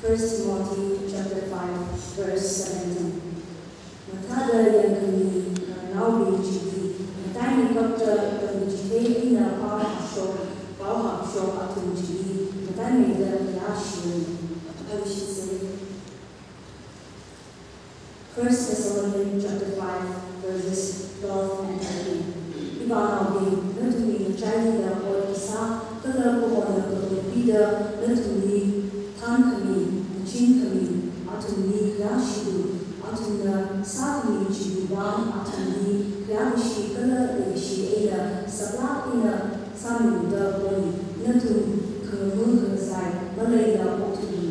1 Timothy chapter 5, verse 17. Matada yang kami nawi jidi, matani kapta kami jidi ina pau atun jidi, matani da yashi. How we should say 1 Thessalonians chapter 5, verses 12 and 13. Ibana bi natumi chai da or isa kala ko na ko bida natumi tan kami chin kami atumi yashi atuna sakni jiban atuni yashi kala yashi ina sabla ina sami da boni natun kamun kasai malai da otuni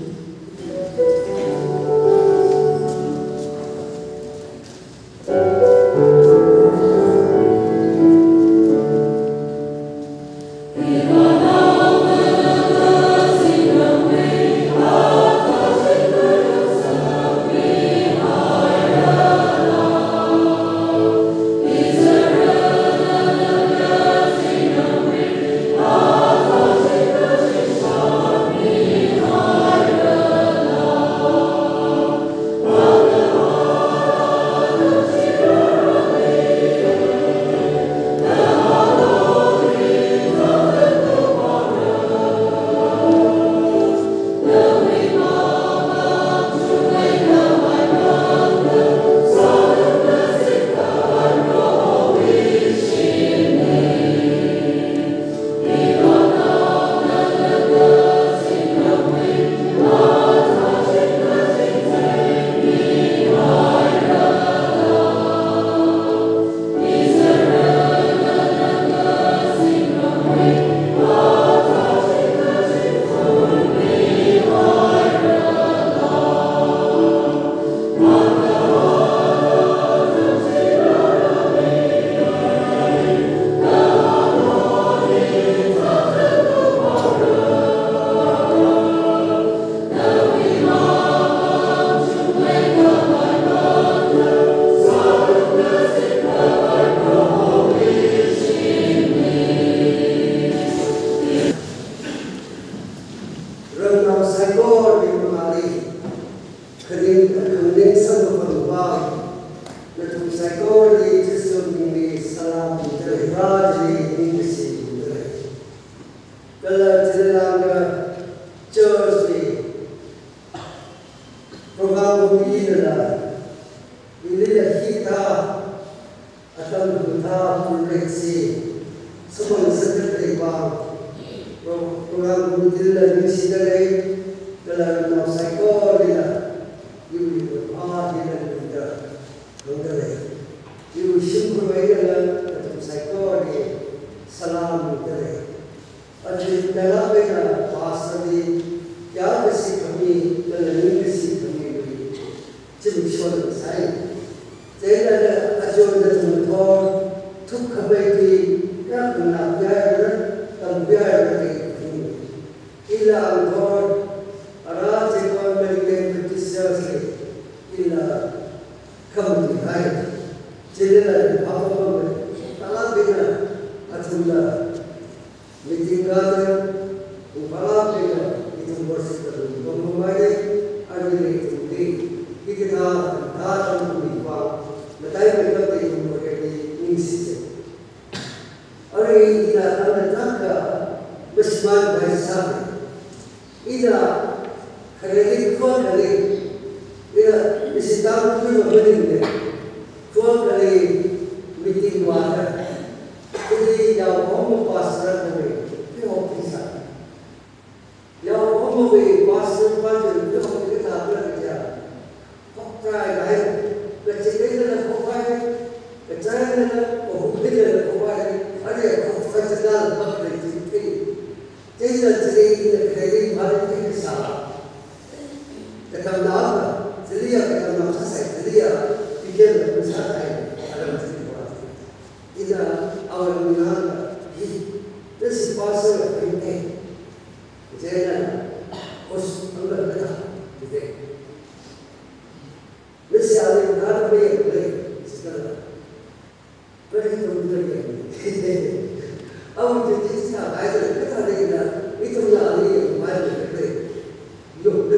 Itu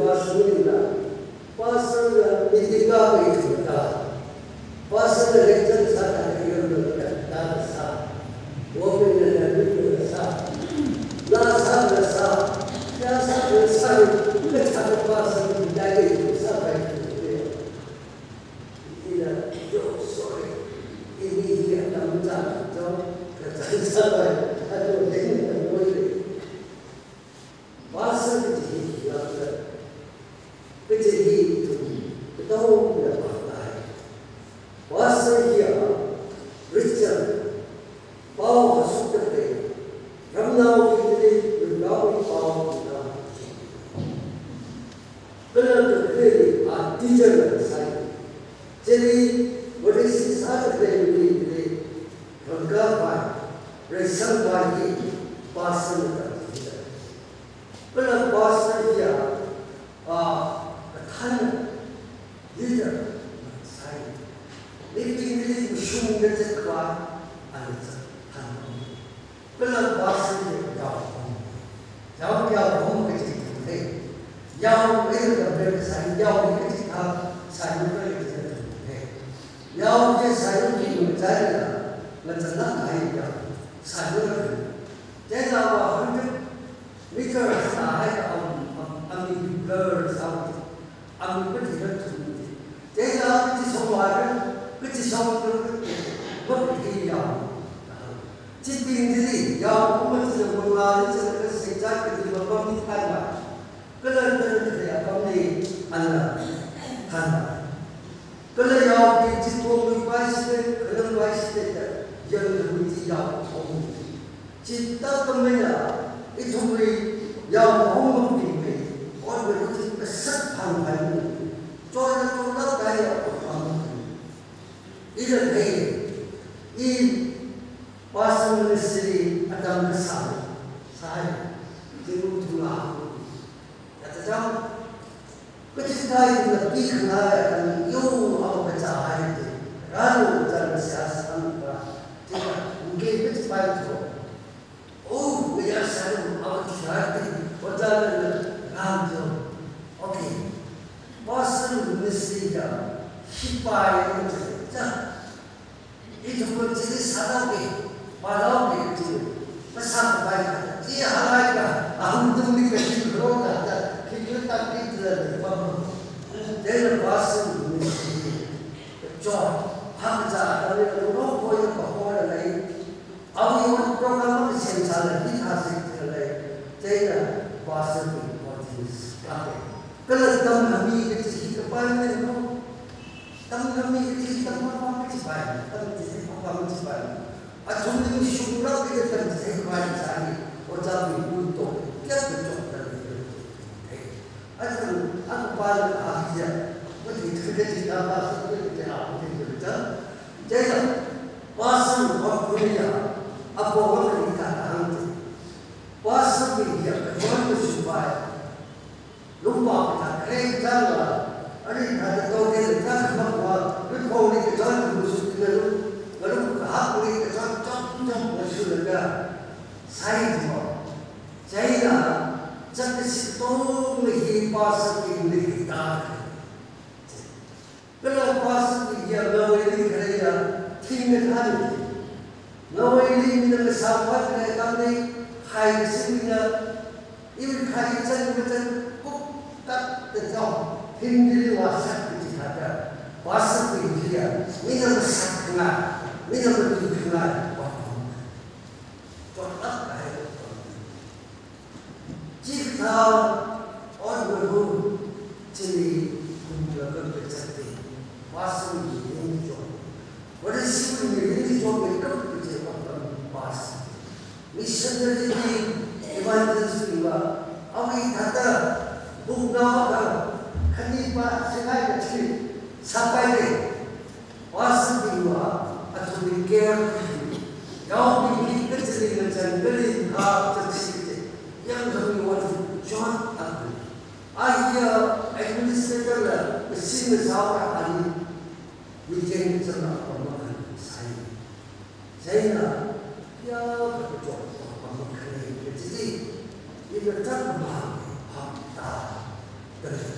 Ini berkat memahami fakta dari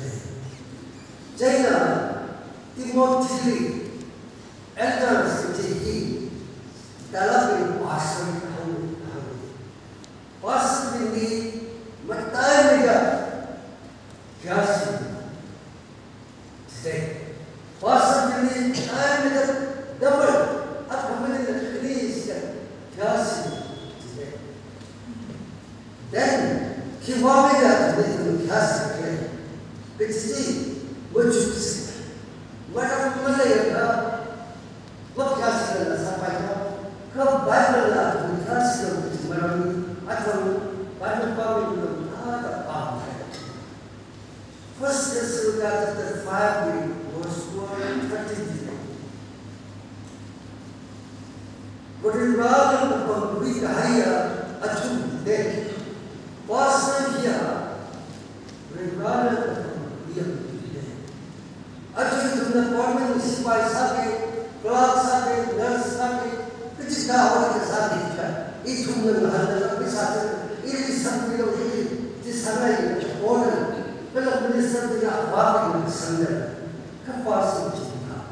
China, Timothy, elders, he, developing passion, passion in the Mataniga, Kasi, today. Passion in the time in the double, accompanying the trees, Kasi, today. Then, Kiwamiga, the Kasi, which is what you say. What of Malaya? What Kasi is a Bible? Come Bible, the Kasi of the Marami, I told Bible Bible, not a bomb. First, let's look at the 5 week was 130. But in rather than week higher, a 2 day. Was here, regarded actually, the appointment is by Sabi, clock Sabi, nurse Sabi, which is now what is Sabi. Each woman has a Sabi, it is something of this Sabi order. But the minister is not walking with Sunday. Capacity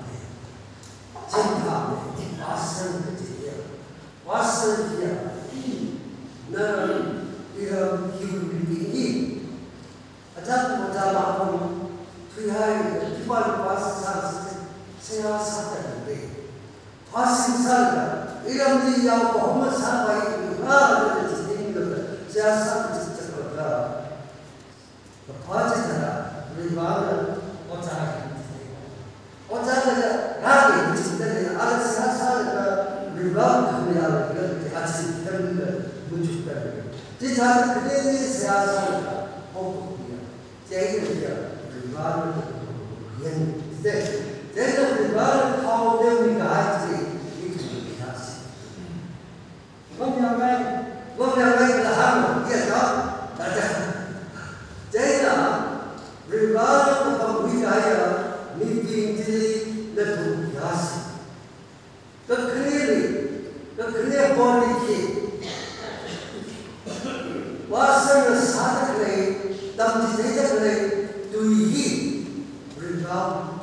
Chimpa, Wassan here. Wassan here. Now, he will be Ajak Majala, Trihai, people pass Saya Saturday. Passing Saga, Iram the Yahoma Sabai, rather than the name of the Jasa. The Pajana, Rivana, Otaka. Otaka, Ravi, which is the other Sasa, Rivana, the Hatsi, which is better. This has the day Sasa. Then the regard how them regard it to be us. What we are like the hammer, yes, Jana, regard of we are meeting the us. The clear body key was a Saturday. Tam dite to he regard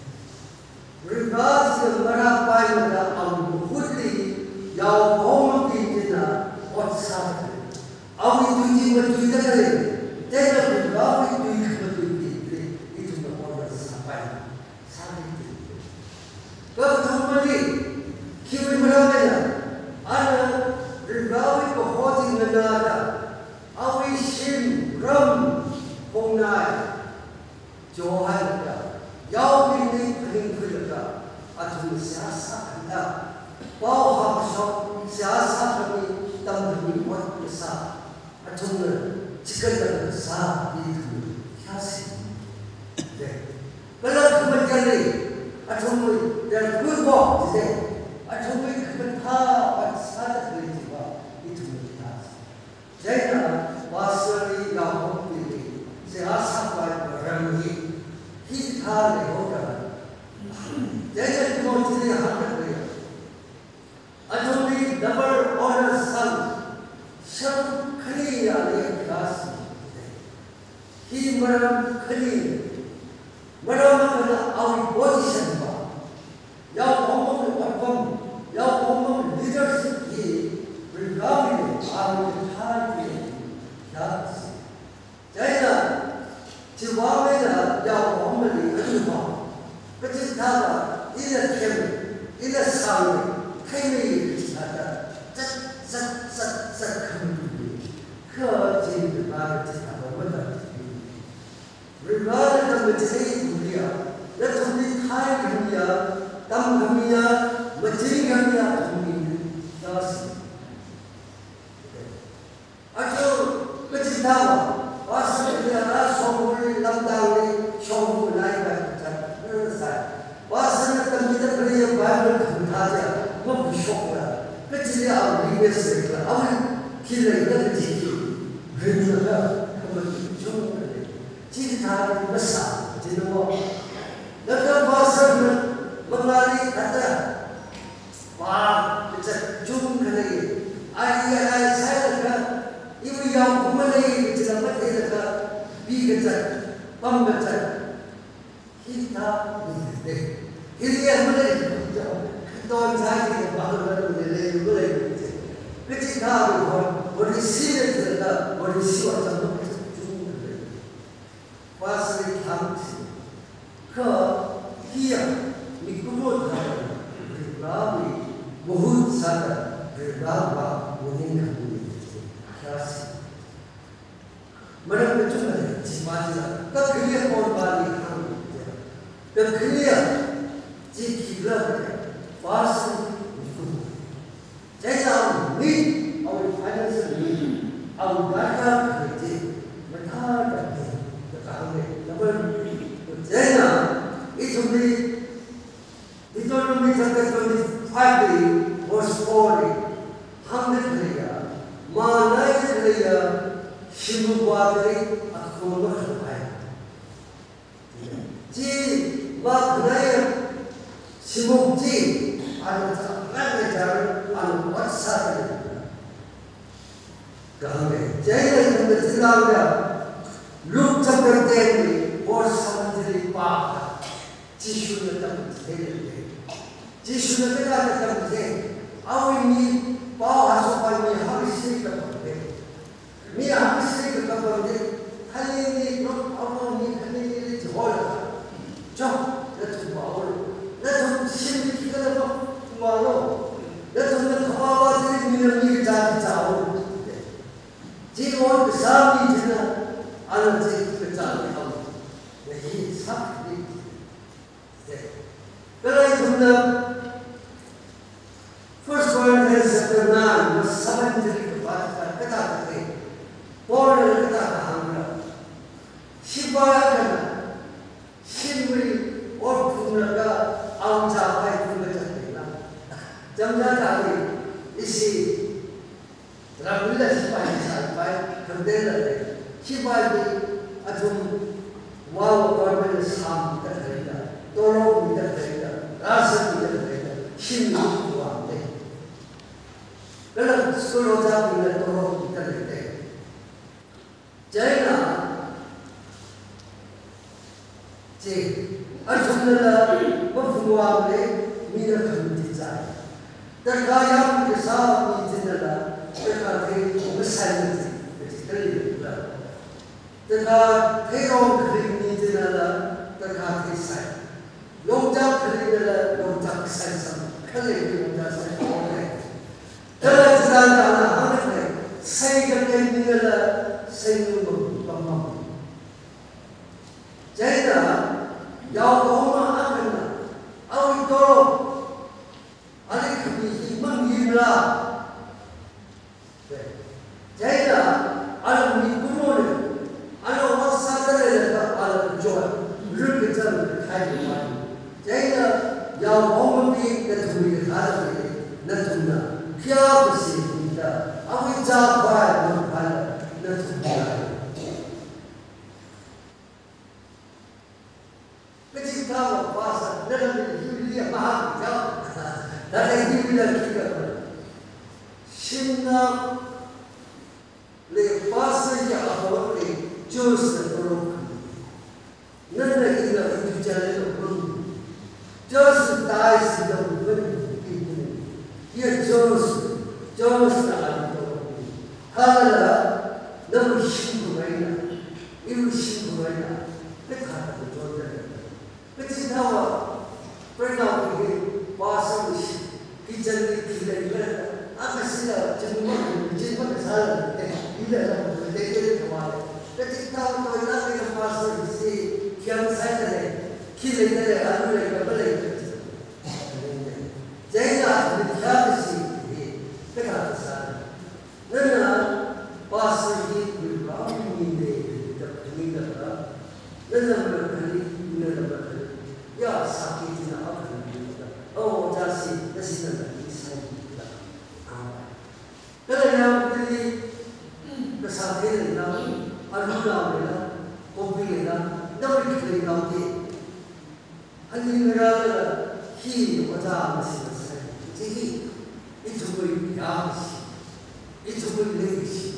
the marapai na ang huli yaw home pinina what Saturday. Awi tuji matuida kare. Tena regard tuji matuida itu na order sampai Saturday. Kau thumali kiwi maramena ana regard ko hoti nada. Awi shin ram Hong Nai, Johan, Yao Bing Ling Kulaka, Atu Siasa, Bao Hak Siasa kami Tam Buat Sa, Atun Chicken Sa, Itu, Kasi. Kalau kemudian Atun dan good walk today, Atun kemudian Sa itu Kasi. Jadi wasari Yao Siasa by Ramji, he had a order. Then go to the 100. I told me double order son, some clear class. He Madam clean. Madam our position. Yao Hong Yao Hong leadership he regarding our party. Yes. China, Chihuahua, Yao Hongmani, Anuma, but it's Tava, in a camp, in a sound, Kami, such community. Curtain the market of a woman. Regarding the material, let only time here, Tamamia, material to me, thus. I told, but it's Tava. Was the last song Lamdali, Shong, was the military Bible Kuntaja, not Shokra, but they are previous. I will kill a little chicken, bring the love, come to June, Chita, Massa, Jinamo. Let the person, Mamali, Kata. Wow, it's a June Canadian. I said, if we are woman, it's a big Pambatan. kita ni. Ini yang mana itu? Tuan saya ni bahagian dari lebih. Ketika orang bersih kita bersih macam tu. Pasal kami ke dia mikro dah berlalu बहुत सारा बेदावा उन्हें कभी कैसे मर्द बच्चों ने जिम्मेदारी तब क्लियर कौन बाली खान तब क्लियर जी खिला पास जैसा नीड और फाइनेंशियल नीड और डाटा खरीदे बता करते तो कहोगे नंबर जैसा इस उम्मीद इकोनॉमी तक तो Finally, verse 40, हमने करेगा मानाई करेगा शिव बादरी अखोल खपाया जी बात नहीं शिव जी आने जाने वर्षा करेगा कहाँ जय जय जिला में लोग जब करते हैं वर्ष समझने पाप जिसु ने तब जिसु ने क्या करते हैं अवनी पाव हसुपाल में हम इसी का करते हैं मैं हम इसी का करते हैं खाली नहीं लोग अवनी खाली नहीं जोड़ जो लेकिन बावल लेकिन शिव की तरफ मानो लेकिन खवावा से मिलने जाती चाहो जीवन सामने जिना आनंद से चाहे हम यही सब नहीं कल तुमने First Corinthians chapter 9 verse 7 के बाद कथा करते हैं पौड़ कथा कहांगा शिवाय करना शिवरी और तुमने का आउचा पाए तुमने चलते ना जमना चाहे इसी रंगीला शिवाय साथ पाए करते रहते शिवाय भी अधुम वाव गवर्नमेंट साम तक रहेगा दोनों भी तक रहेगा राष्ट्र भी तक रहेगा Shiv kalau sekolah jauh ni orang kita lekte, China, Arjuna berfungsi le, mina kemudian saya. Terkaya kisah ini adalah terkait besar ini, terkait orang ini adalah terkait saya. Lojak ini adalah lojak saya sama, kalau lojak saya orang. Kalau jalan jalan hamil, saya kerja ni adalah saya nunggu pamam. Jadi jauh orang akan, awak itu, adik kami menggila. Jadi alam ni kuno ni, alam orang sadar adalah alam jual, belum kita khai mana. Jadi jauh orang ni ketemu hari ni, nanti क्या बसे बिंदा अभी जा पाए मन पाए न तुम जाए लेकिन क्या वो पास न लगे यूलिया महान जाओ न लगे यूलिया की कर शिमला ले पास या अबोर ले जोश न करो न लगे न इधर चले तो बंद जोश ताई से तो बंद ये जोश ना आदमी हाला नम शिव बना इव शिव बना कितना तो जोड़ देना कितना वो परिणाम के पास में किचन में खिले खिले आगे से जिम्मा साल इधर देखते कमाल कितना तो इलाके के पास से क्या साइड है खिले खिले आलू ले कपड़े जैसा विद्यार्थी क्या सारा नन्ना पास ही गुरुवार नींदे जब नींद आता नन्ना बरकली नन्ना बरकली या साकी जिना अपनी ओ जासी नसीना नसीना कल यार दिल्ली बसाते लेना अरुणा लेना कॉफी लेना नवरी लेना के हल्दी मेरा ही वजह नसीना जी itu boleh dias, itu boleh leis,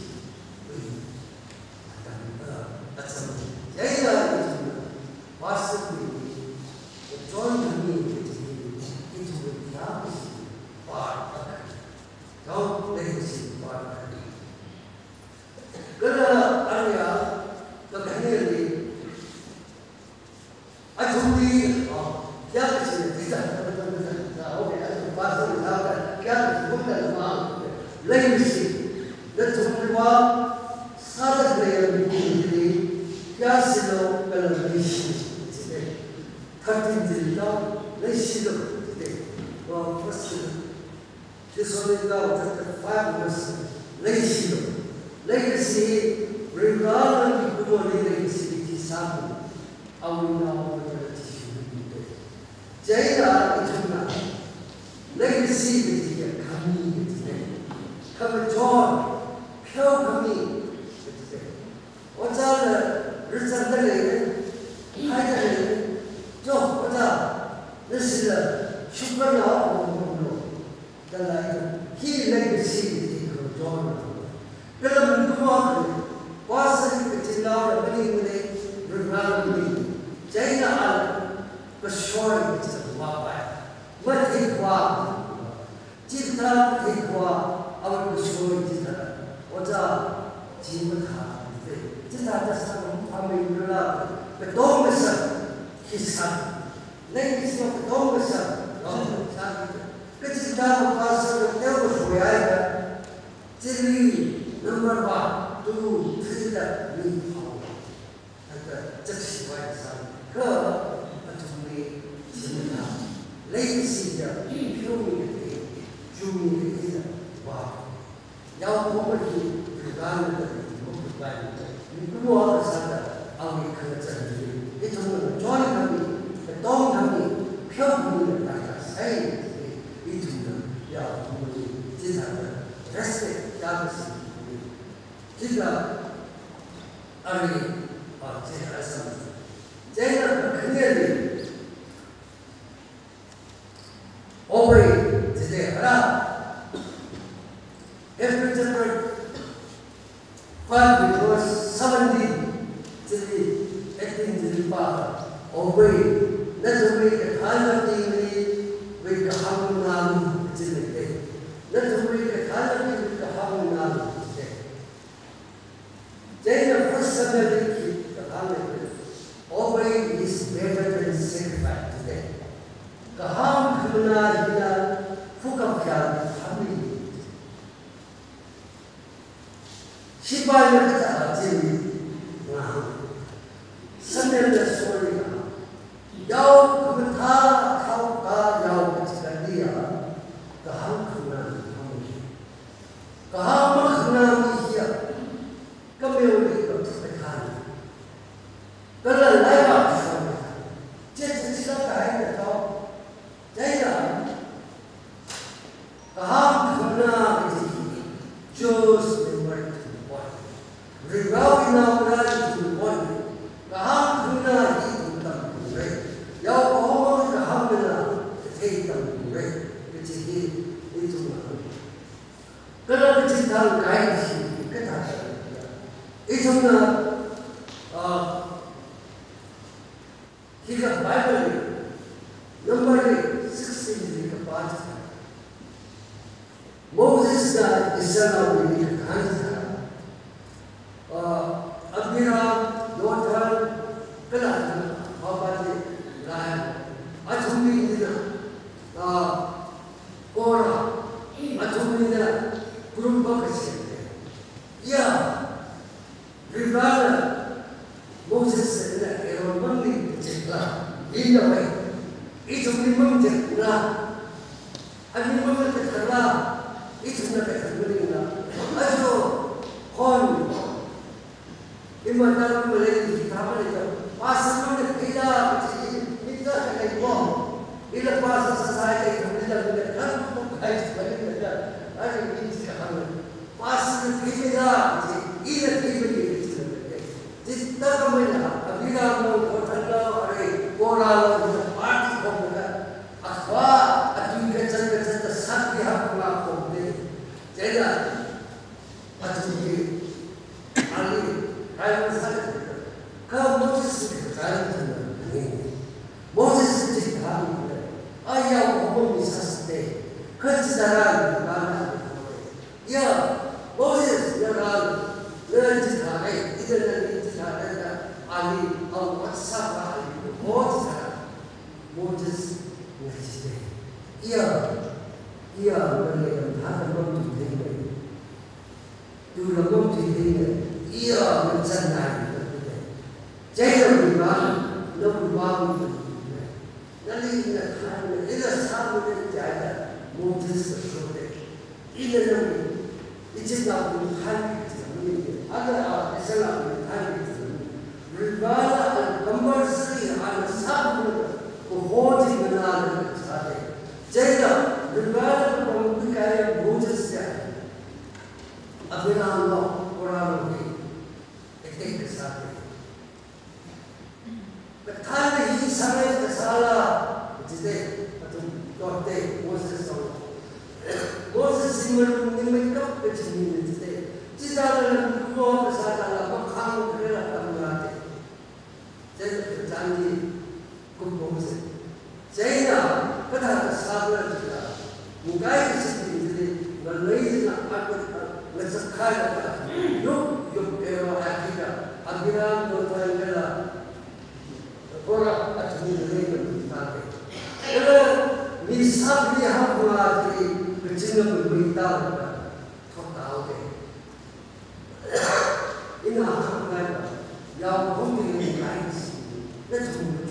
macam jadi lah itu pasal clearly. I told you, yeah, this is okay, I pass it out. Yeah, look at the mouth. Legacy. That's what we want. Saturday, Yasino, Belarus today. 13 now, let's see today. Well, first, this one is now 5 years. Legacy, regardless of the legacy, it is something. I will now Jaya is legacy is here coming today. Come joy, pure coming today. What's the result of the day? Job, what's up? This is a super law. The light, he legacy is equal to joy. Then come on, what's the law of the regarding Jaya the shore is a wildlife. What take one? Jita take one, our shore is what's up? Jimata, Jita the son of family love, the Domerson, his son. Legacy of the Domerson, this is down the person of Elvis Royal. Jimmy, number 1, 2, 3, 4. And the just white son. Legacy the humanity, humanity, wow. Now, nobody regarded the you grew up as our culture. It's a joy coming, the dog coming, pure coming, like I say, it's yeah, these are the respect, jealousy. These are early or something. They are clearly. Obey today, every chapter 5 verse 17 to the 18 to the Father. Obey. Let's obey the kind of thing with the harmony today. Let's obey the kind of thing with the harmony today. Then the first Saturday, the harmony. Obey is better than sacrifice today. The harm criminal Fukapia family. She by the Jimmy. Sunday the story. Yao Kumata, Kauka, Yao Katia, the harm criminal family. The harm criminal here. Come here with the time. The life of the just the time the top. Jaya, the harm is just the word to the body. Revolving our life to the body. The harm is the great. Yao the harm is the great, which is into the Kalau kita guide kita, itu kita Bible number 16 kita baca. Moses dah Israel dikatakan, Abraham, Jordan, kelas apa dia lain, Ajumi dia, Korah, Ajumi dia, kurung bagus ya, ribada Moses dia Aaron mandi ceklah, ini apa? Itu memang ceklah, ada memang ceklah. Itu nak terjadi. Ayo, kon. Ibadah boleh kita boleh. Pasal mana kita kita kena buat. Ila pasal society kita boleh kan bukan boleh ada. Ada ini sekarang. Pasal kita ila kita boleh. Kita kemana? Abila mau bertanda hari orang parti komuna. Aswa atu kerja sakti hak melakukan. Jadi, macam ni, Ali, ayat besar. Kalau Moses berkata ini, Moses berkata, ayah umum bisa sedih, kesedaran mana? Ya, Moses berkata, berkata, itu nanti berkata, ali al WhatsApp ali बहुत सारा Moses ngasih dia ia mereka dah belum tuh tu belum tuh ia mencanai jadi bagaimana lepas nanti ini sama dengan jaga Moses tersebut ini nanti itu dah bukan ada Islam bukan Ribada al-Qamar-Sri al-Sabr बहुत ही बना चाहते जैसा विवाद प्रमुख कार्य Moses क्या अभिनाम लो कुरान में एक के साथ कथान ही समय कसाला जिसे तुम कहते Moses निम्न कब पिछली जिसे जिसा लोग को कसाला मखान करेला तमराते जैसे जानती Moses. China, pada sahabat kita, mukai seperti ini, melalui aku mencapai yuk era Afrika, akhirnya bertanya kepada orang asli negeri kita. Kalau misal dia hampa di kecil berita, tak tahu ke? Ini apa yang mungkin mukai itu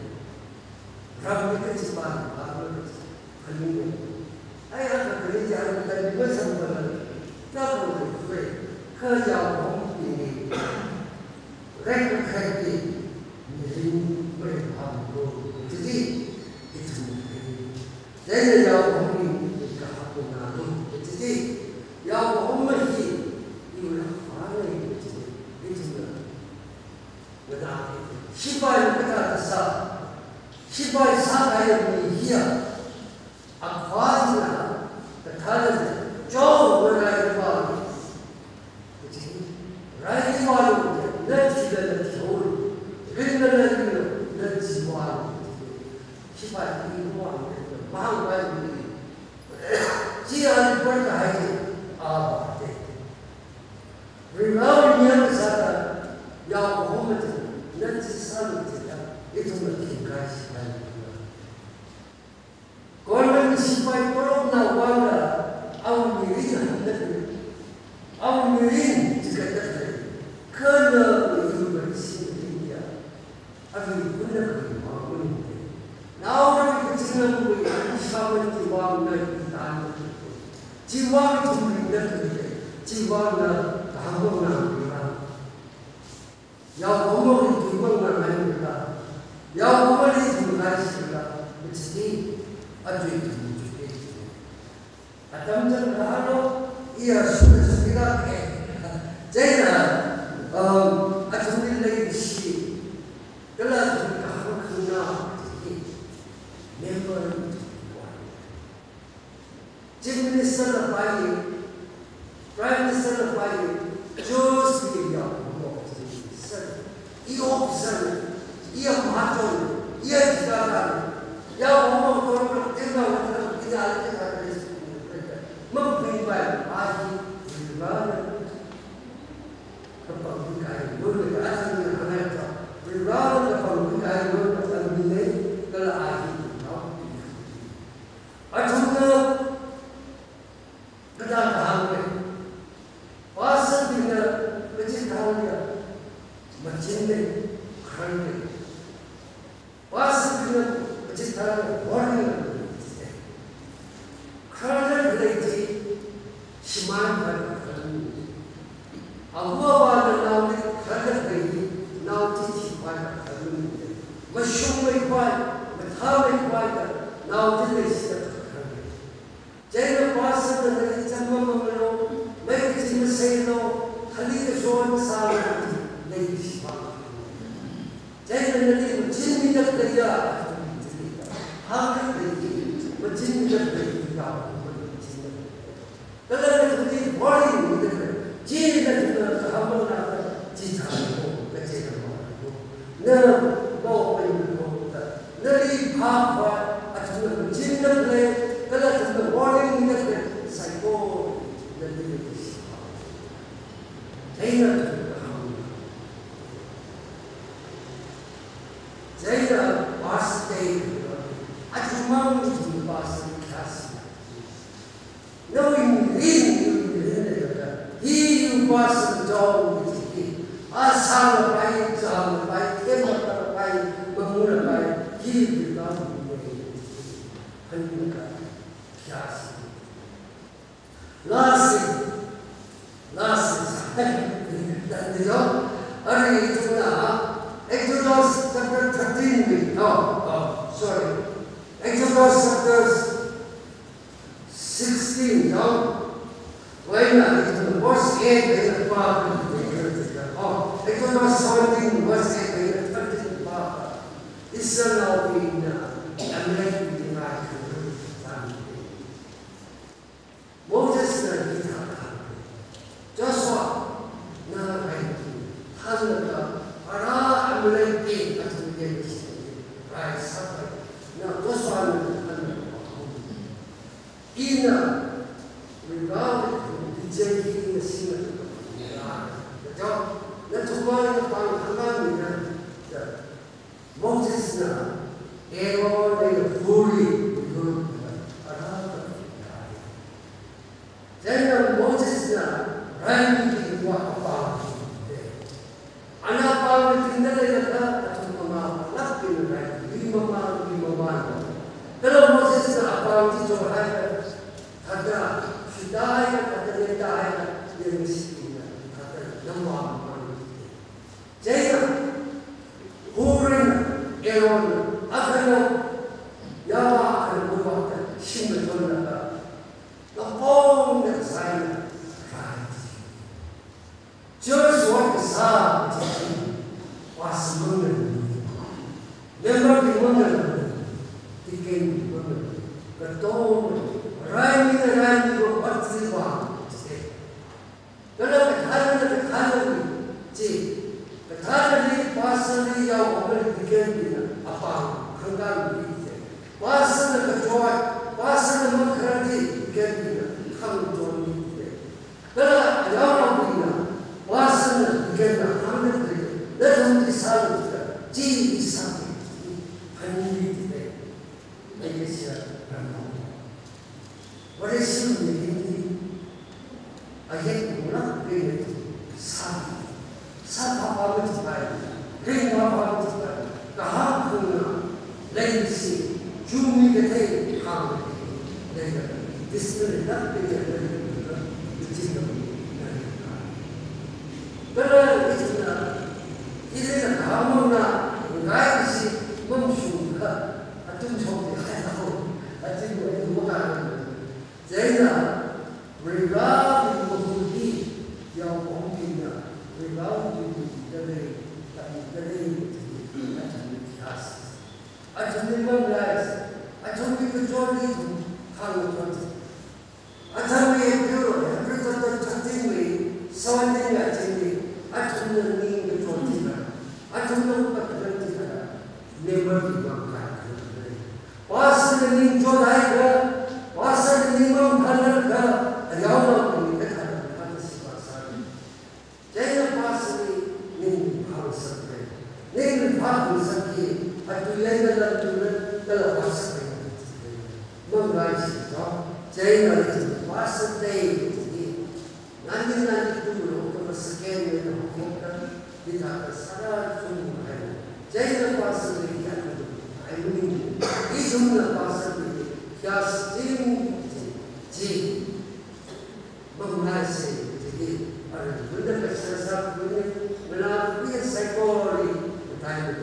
Ramai kecepatan, ramai kecepatan. Ayah kerja kita juga sama. Tak boleh kerja orang ini. Mereka kerja ini mereka boleh. Jadi itu. Jadi yang orang ini kehapusan. Jadi yang orang ini itu apa ini? Itu benar. Siapa yang kita sah? Siapa sahaja yang dia, akhwatnya, terkadang jauh berai baru, jadi berai baru, nanti dah jauh, rendah nanti baru, siapa ini baru, baru baru, jika berkait apa deh, rendah yang besar, yang Muhammad nanti selalu itu mungkin kasih. Korban sipai perlu nawala, awam mirin juga terjadi. Kerana itu bersih dia, akan guna kemampuan. Namun kecil mungkin siapa jiwa dari tanah itu, jiwa itu mungkin jiwa kehamburan kita. Yang umur itu mengenai kita, yang umur itu mengenai kita, mesti ada itu juga. Adam terlalu ia sudah jadi ada nilai isi kalau kamu kena member Chief Minister baik, Prime Minister baik, jos dia ia officer, ia macam, ia jalan. Ya Allah, kalau kita tidak ada memperbaiki aji berbalik kepada berbagai asal mereka berbalik kepada berbagai nilai kalau aji acungnya kedatangan pasal dengan kecintaan dia mencintai kerana pasal dengan kecintaan orang kerana berarti semangat Allah pada nabi kerana berarti nabi sifat masyhur ikhwan methawai ikhwan nabi lesat jadi pasal dengan semua memelo baik di meselo khalid soal salat dari sifat jadi nanti cinta kerja hak mencinta kita kalau kita body cinta kita hamil cinta kita nah bawa dari apa atau cinta kita kalau kita body kita psycho dari cinta Zaina was day. I command you to pass the class. Knowing he who passes the door with him, Asal by Zal by Emma by Mamuna by he will not be made. Lastly, Exodus chapter 13. Exodus chapter 16. Verse 8. Exodus 17. Verse 8. Israel being Amalek denied Moses na kita Joshua na ay halaga para Amalek at hindi ay sabay na Joshua na ina regarded dijay na sila na tumay na panghalang na Moses na Aaron ay huli Then Moses ran into what about anak pang tindahan at mga pinag limang. Pero Moses na apang dito ay kada sidaya katalitaya ng Sina kada naman. Jaya hurin Aaron akano yawa akan buat simulan na Long design just what the Psalm was woman. Never the woman became woman. The dawn, riding of what's the one today. The personally, your woman became a pound. Person of the joy, person of the come to me today. But I don't know, wasn't get a 100. Let them decide. Gee, is something. I need today. I guess what is it? I hate not being it. Some of it by bring up the heart, legacy, Jumi the day, come. This will not be a pero itu kamu nak ngai si mungsu atun chong dia tahu atun itu bukan jadi regard mungkin yang mungkin regard dari atun memang guys atun itu jodi kalau atau itu berita tertinggi soalnya jadi atau ni berita atau berita never dimakan pasal ni jodai ke pasal ni menghalang ke yang ini kata pasal jadi pasal ni harus sampai ni harus sampai atau yang dalam pasal mengaji jadi itu pasal day nanti dulu kalau sekian itu kita tidak sadar semua jadi pasal dia ini jumlah pasal ini kias ji mengenai jadi ada benda kesalahan ini melalui psikologi tadi